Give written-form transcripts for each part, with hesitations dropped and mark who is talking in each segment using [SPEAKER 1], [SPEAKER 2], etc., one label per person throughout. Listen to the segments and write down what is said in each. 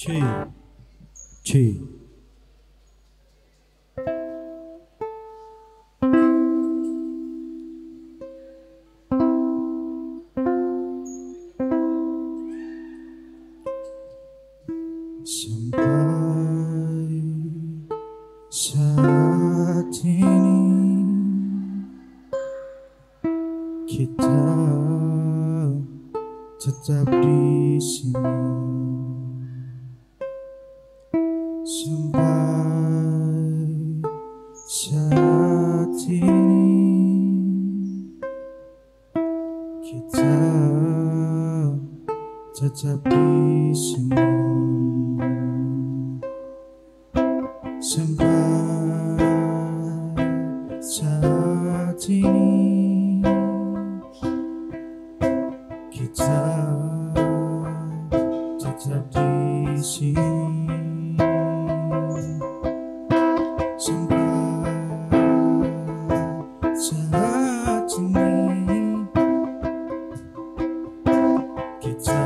[SPEAKER 1] C C sampai saat ini kita tetap di sini. Sampai saat ini kita tetap di sini. Sampai saat ini kita tetap di sini. Sampai saat ini kita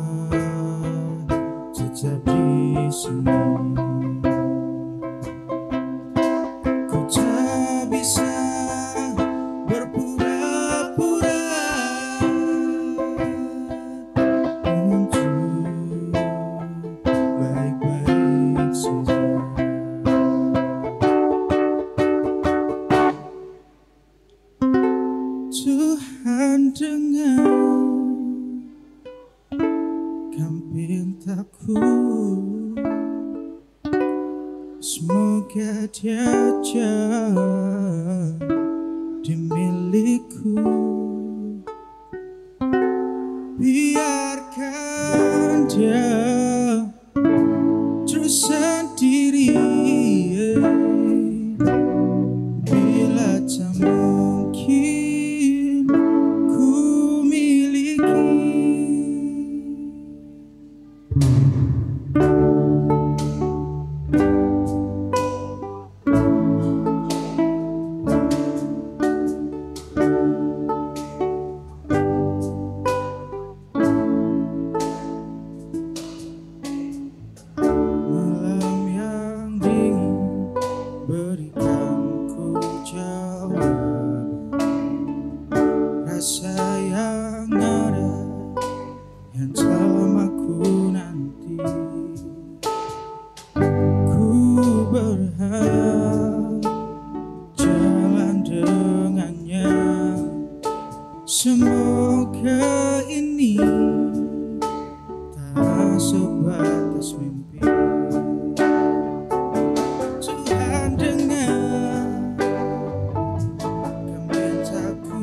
[SPEAKER 1] tetap di sini. Ku tak bisa berpura-pura untuk baik-baik saja. Tuhan dengar kami mintaku, semoga dia jadi milikku. Biarkan dia terus sendiri, bila tak mungkin ku miliki. Malam yang dingin berikanku jawaban, rasa yang ada yang selama ku nanti. Ku berharap jalan dengannya, semoga ini tak sebatas mimpi. Tuhan dengar kami mintaku,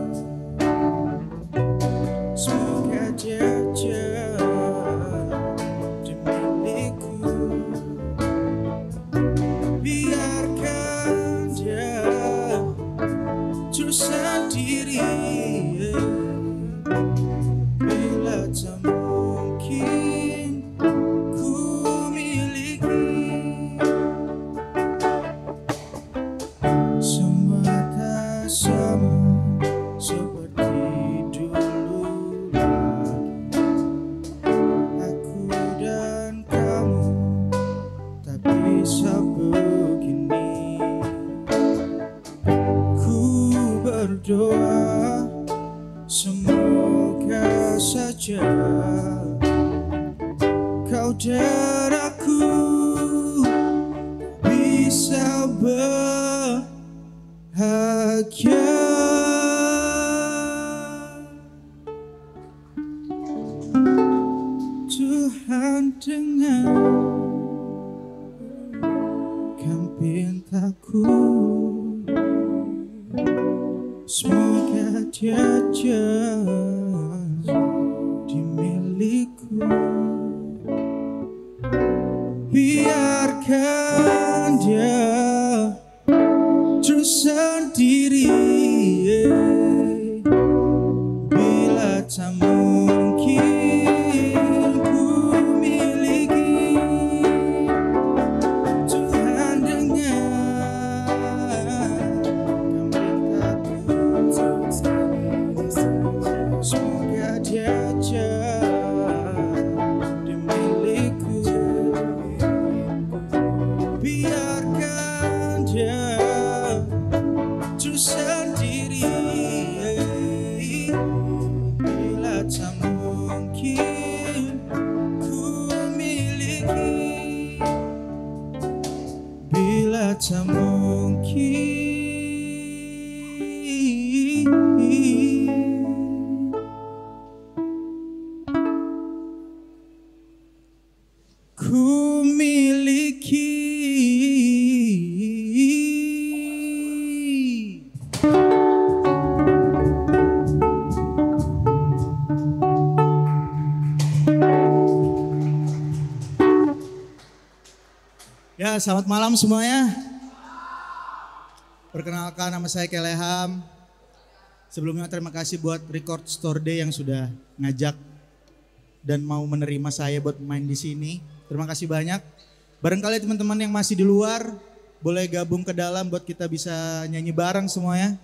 [SPEAKER 1] semoga dia jadi milikku. Biarkan dia terus sendiri, bila tak mungkin ku miliki. Semua tak sama seperti dulu lagi. Aku dan kamu tak bisa begini. Ku berdoa semoga saja kau dan aku bisa bahagia. Tuhan dengar kami mintaku, semoga dia jadi milikku. Biarkan dia terus sendiri, bila tak mungkin ku miliki. Tuhan dengar kami mintaku, ku miliki. Ya, selamat malam semuanya. Perkenalkan, nama saya Keleham. Sebelumnya terima kasih buat Record Store Day yang sudah ngajak dan mau menerima saya buat main di sini. Terima kasih banyak. Barangkali teman-teman yang masih di luar boleh gabung ke dalam buat kita bisa nyanyi bareng semuanya.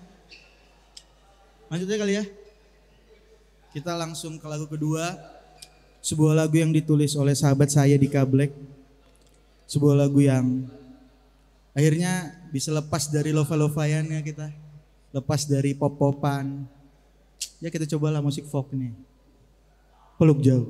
[SPEAKER 1] Lanjut aja kali ya. Kita langsung ke lagu kedua. Sebuah lagu yang ditulis oleh sahabat saya Dika Black. Sebuah lagu yang akhirnya bisa lepas dari lova-lovayannya kita. Lepas dari pop-popan. Ya kita cobalah musik folk nih. Peluk jauh.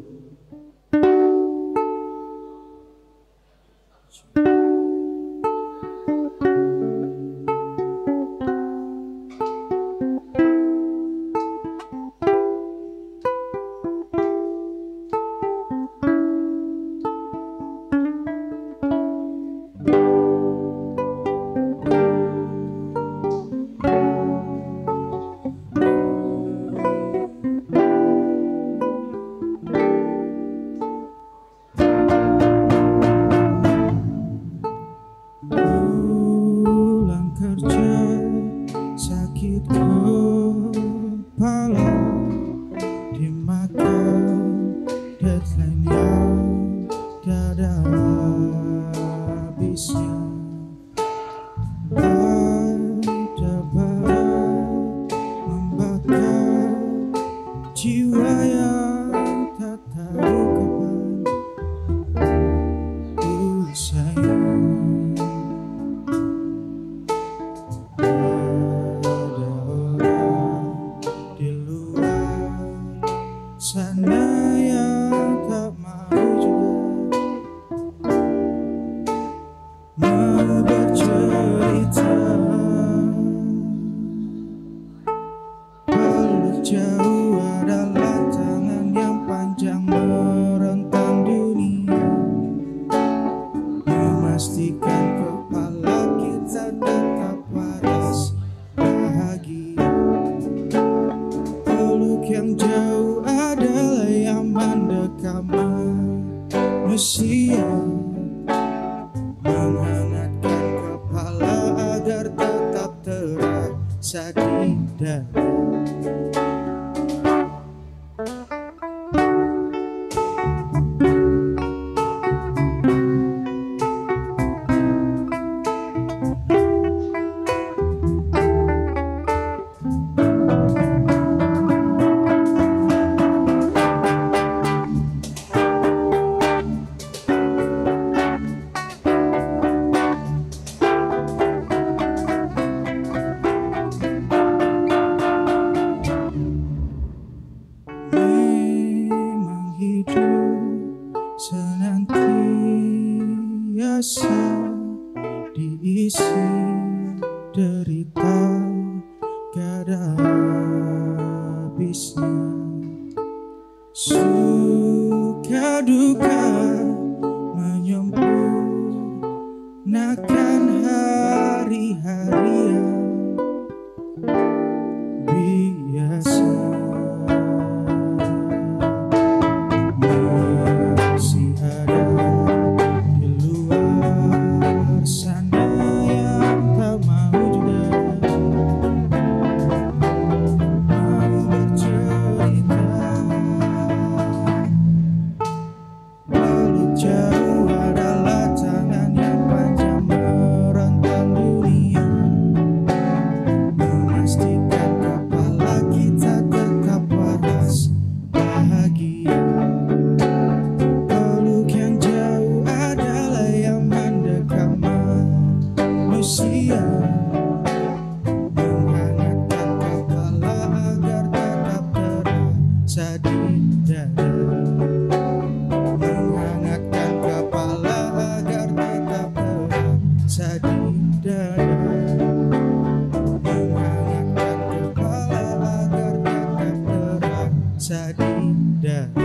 [SPEAKER 2] Pastikan kepala kita
[SPEAKER 1] bisa dihindari.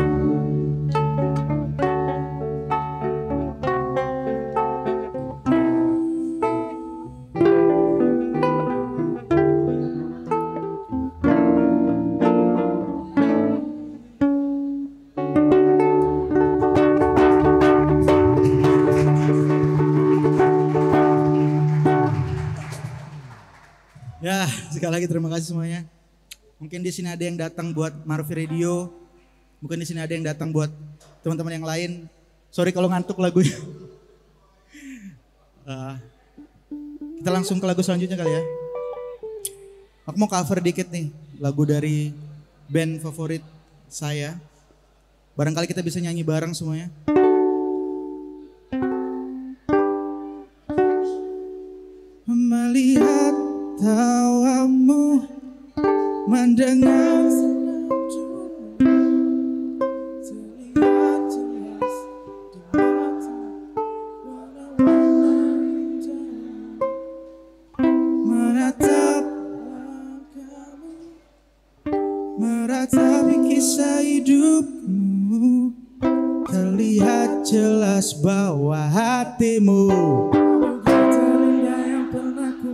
[SPEAKER 1] Ya, sekali lagi terima kasih semuanya. Mungkin di sini ada yang datang buat Marvi Radio. Mungkin di sini ada yang datang buat teman-teman yang lain. Sorry kalau ngantuk lagunya. Kita langsung ke lagu selanjutnya kali ya. Aku mau cover dikit nih lagu dari band favorit saya. Barangkali kita bisa nyanyi bareng semuanya. Melihat tawamu, mendengar terlihat jelas di mata, menatap kamu, meratapi kisah hidupmu, terlihat jelas bahwa hatimu terendah yang pernah ku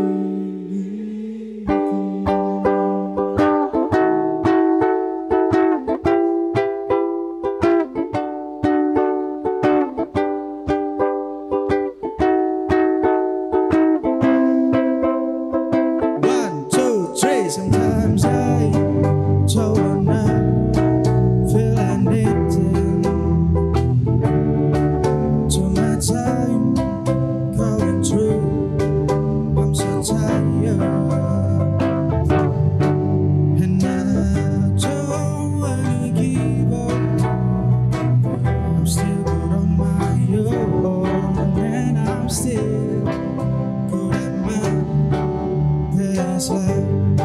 [SPEAKER 1] sometimes I don't wanna feel anything. To my time going through, I'm so tired, and I don't wanna give up. I'm still good on my own, and I'm still good at my best life.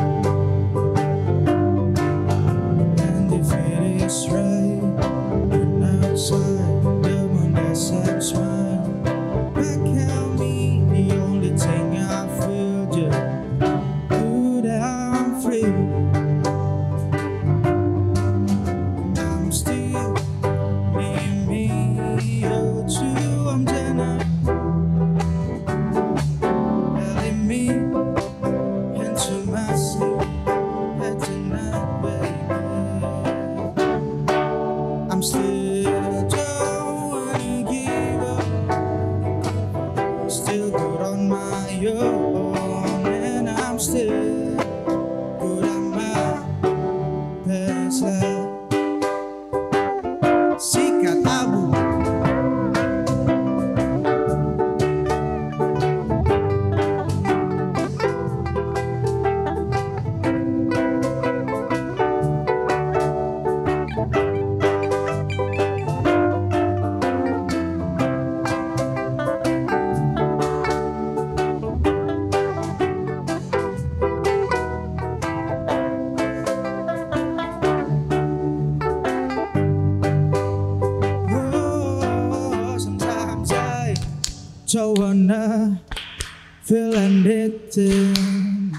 [SPEAKER 1] Don't wanna feel anything.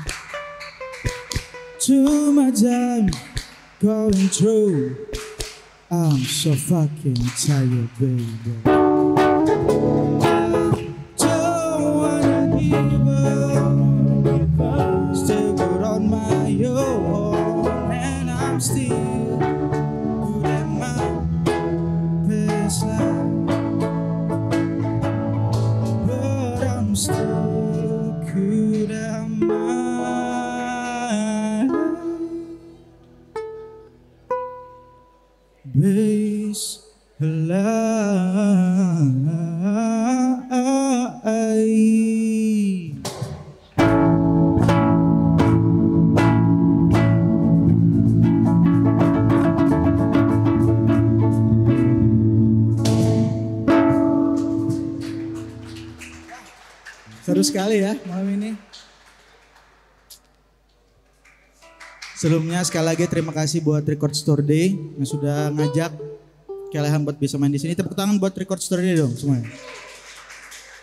[SPEAKER 1] Too much I'm going through. I'm so fucking tired, baby. Don't wanna give up. Still good on my own, and I'm still good at my best life. Still could have my base seru sekali ya malam ini. Sebelumnya sekali lagi terima kasih buat Record Store Day yang sudah ngajak kalian buat bisa main di sini. Tepuk tangan buat Record Store Day dong semuanya.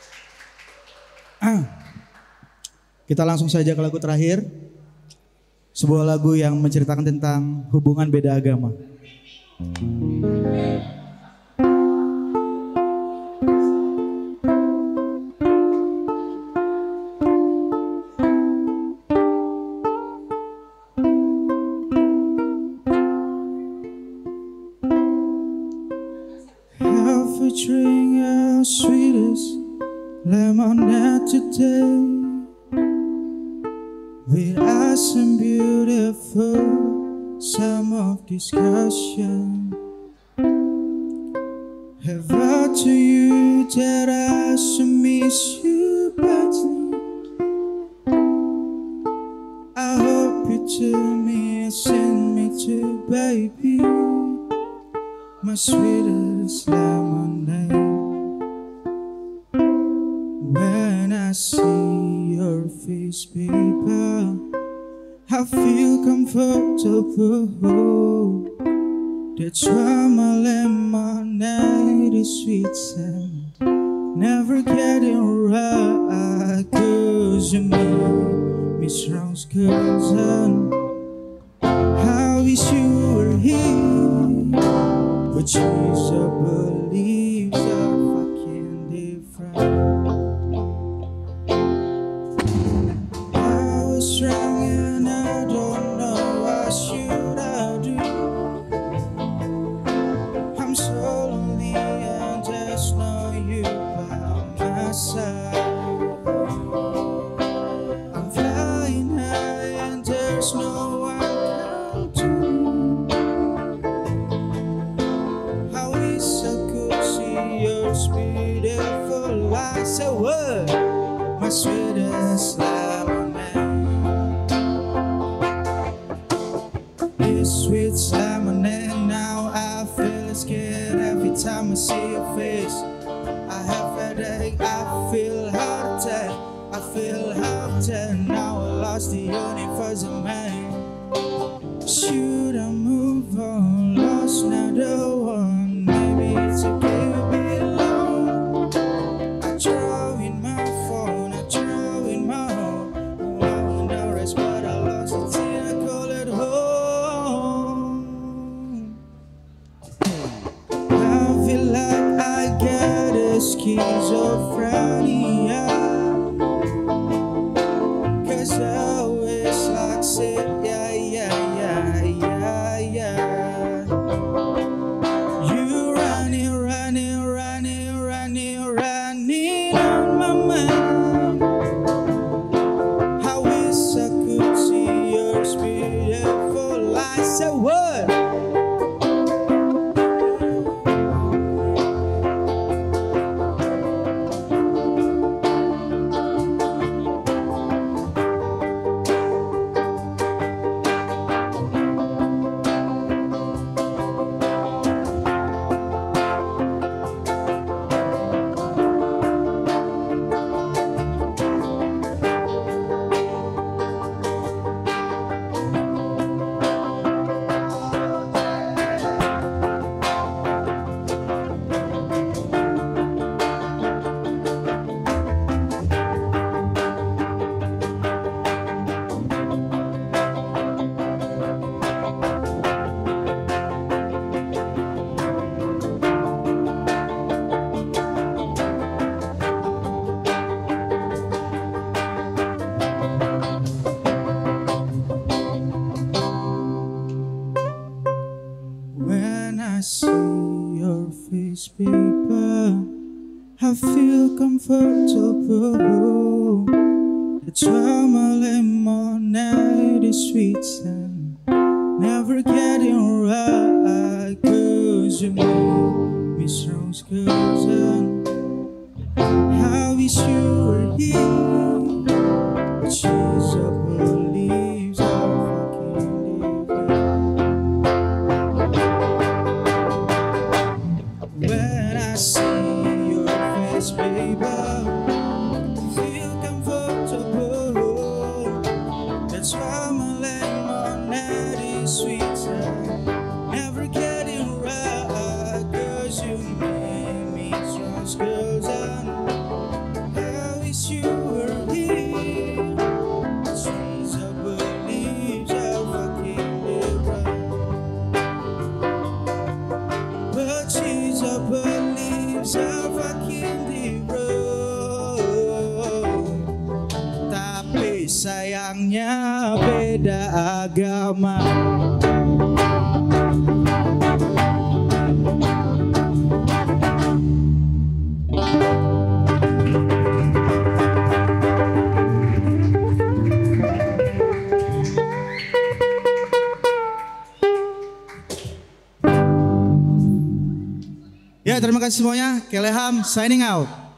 [SPEAKER 1] Kita langsung saja ke lagu terakhir. Sebuah lagu yang menceritakan tentang hubungan beda agama.
[SPEAKER 2] Half a drink of sweetest lemonade today, with us some beautiful summer discussion. Have I to you that I so miss you badly. I hope you tell me and send me to baby, my sweetest lemonade. When I see your face, baby, I feel comfortable. That's why my lemonade is sweet and never getting right. 'Cause you make me strong, cousin. I wish you were here, but she's a believes are fucking different. I was wrong and I don't know what should I do. I'm so lonely and there's no you by my side. I'm flying high and there's no one come to me. I wish I could see your beautiful eyes. Say what? My sweetest lemonade. This sweet lemonade, now I feel scared every time I see your face. I have headache, I feel heart attack, I feel heart attack. Now I lost the universe of man. Should I move on? Lost another one. Maybe it's okay to be alone. I draw in my phone, I draw in my home. I want the rest, but I lost it till I call it home. I feel like I got a schizophrenia, 'cause I always like say yeah, yeah, yeah, yeah, yeah. You running, running, running, running, running on my mind. I wish I could see your beautiful eyes. Say what? When I see your face, baby, I feel comfortable. That's why my lemonade is sweet and never getting right. 'Cause you make me strong, cousin. I wish you were here, but she's a believes are fucking different. When I see your face, baby, feel comfortable. That's why my lemonade is sweet and never getting right. 'Cause you make me strong, 'cause I wish you beda agama.
[SPEAKER 1] Ya, terima kasih semuanya. Keleham signing out.